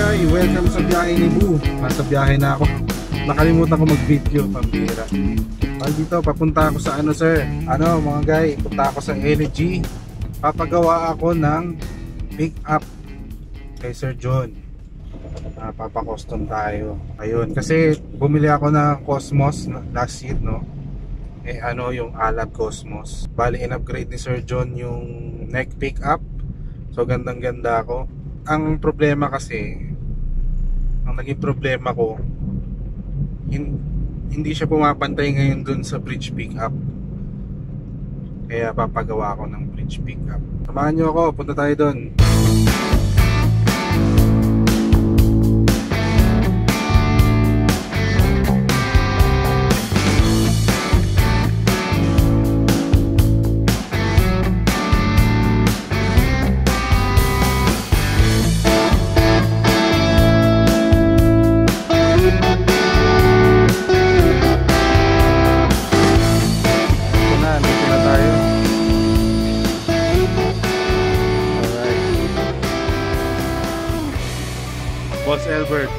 Hi! Welcome sa biyahe ni Boo. Nasa biyahe na ako. Nakalimutan ko mag-video, pambira. Dito, papunta ako sa ano sir. Mga guy, punta ako sa LG. Papagawa ako ng pick up kay Sir John. Papa-custom tayo. Ayun, kasi bumili ako ng Cosmos last year, no? Yung Alab Cosmos. Bali, in-upgrade ni Sir John yung neck pick up. So, gandang-ganda ako. Ang problema kasi, ang naging problema ko, hindi siya pumapantay ngayon dun sa bridge pickup. Kaya papagawa ako ng bridge pickup. Samahan nyo ako, punta tayo dun. Boss Albert.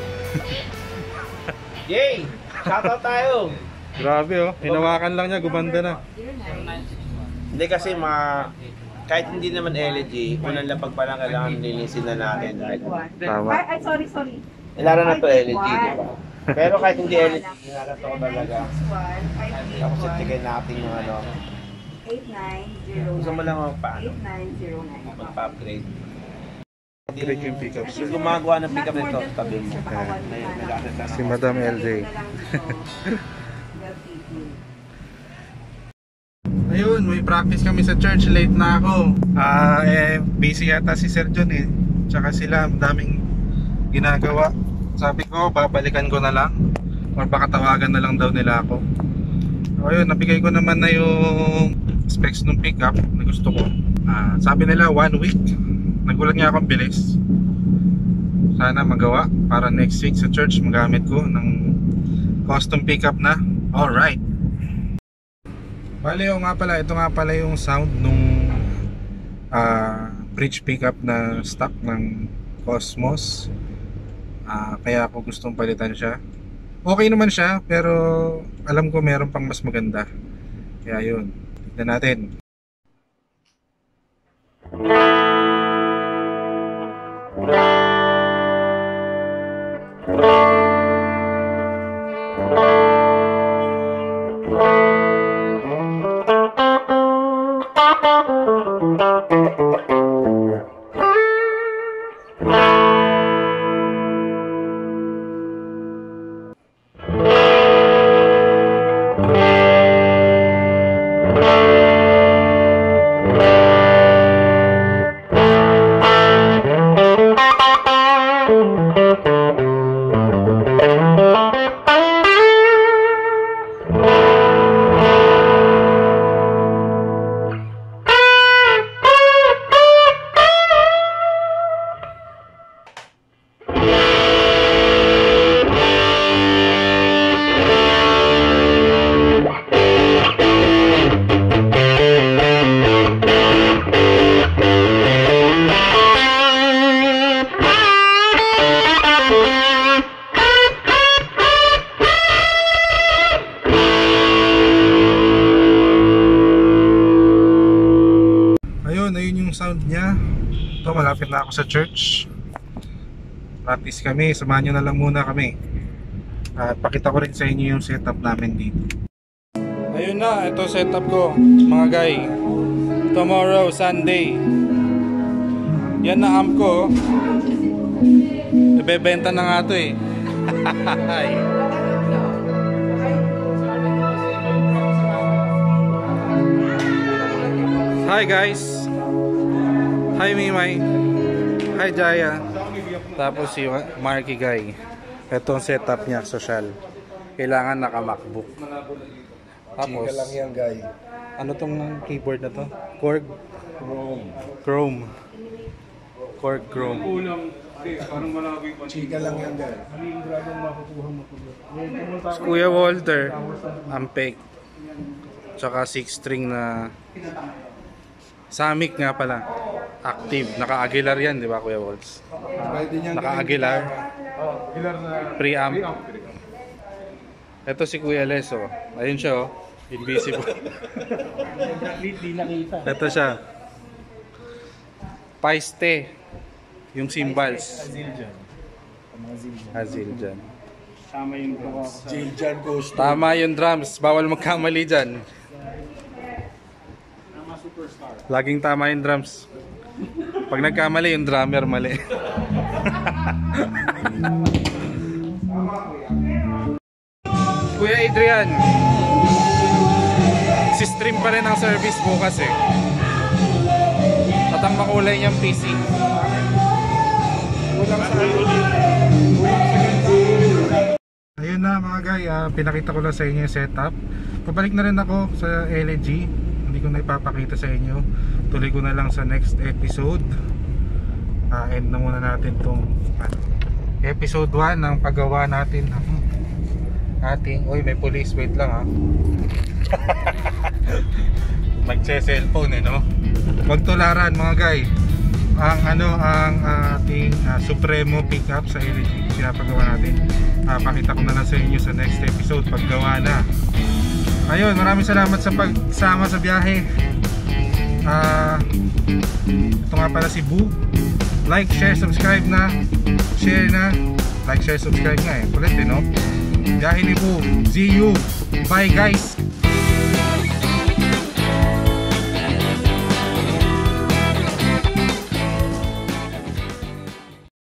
Yay! Shoutout tayo! Grabe oh, hinawakan lang niya, gumanda na. Hindi kasi kahit hindi naman LG, unang lapag pa lang kailangan linisin na natin. Tama. Ay, sorry. Ilara na to LG, di ba? Pero kahit hindi LG, inarato ko talaga. Tapos itigay natin yung 8909. Gusto mo lang magpaano? 8909. Magpa-upgrade. Upgrade yung pickup sir. Gumagawa ng pickup nito, tabi mo. Si Madam LJ. Ayun, may practice kami sa church, late na ako. Busy yata si Sir John Tsaka sila, daming ginagawa. Sabi ko, babalikan ko na lang. Or baka tawagan na lang daw nila ako. Ayun, nabigay ko naman na yung specs ng pickup na gusto ko. Sabi nila 1 week. Nagulat nga akong bilis. Sana magawa para next week sa church magamit ko ng custom pickup na. Alright. Bale, ito nga pala yung sound nung bridge pickup na stock ng Cosmos. Kaya ako gustong palitan siya. Okay naman siya, pero alam ko meron pang mas maganda. Kaya yun, tignan natin. Ayun yung sound niya. Ito, malapit na ako sa church. Practice kami, samahan nyo na lang muna kami. At pakita ko rin sa inyo yung setup namin dito. Ayun na, ito setup ko mga guy. Tomorrow, Sunday. Yan na amp ko. Ibebenta na nga ito Hi guys. Hi Mimay. Hi Jaya. Tapos si Marky guy. Ito ang setup niya, social. Kailangan naka-MacBook. Tapos, lang yan guy. Ano tong keyboard na to? Korg? Chrome. Korg Chrome. Chika lang yan guy. Kuya Walter, Ampeg. Tsaka 6 string na Samick nga pala. Active. Naka-Aguilar yan, di ba Kuya Walls? Naka-Aguilar. Aguilar na Preamp. Ito si Kuya Les, oh. Ayun siya, oh. Invisible. Di nakita. Ito siya. Paiste. Yung cymbals. Zildjian. Zildjian. Tama yung Zildjian Ghost. Tama yung drums. Bawal magkamali dyan. Tama superstar. Laging tama yung drums. Pag nagkamali, yung drummer mali. Kuya Adrian, si stream pa rin ang service bukas eh. At ang makulay niyang PC. Ayun na mga guy, pinakita ko lang sa inyo yung setup. Pabalik na rin ako sa LG. Hindi ko na ipapakita sa inyo. Tuloy ko na lang sa next episode. End na muna natin tong episode 1 ng paggawa natin ating, uy may police, wait lang ha. Magse-cellphone no. Wag tularan mga guy. Ang ating Supremo pickup sa LG pinapagawa natin. Pakita ko na lang sa inyo sa next episode paggawa na. Ayun, maraming salamat sa pagsama sa biyahe. Ito nga pala si Boo. Like, share, subscribe na. Share na. Like, share, subscribe nga eh. Kulit eh no. Biyahe ni Boo. See you. Bye guys.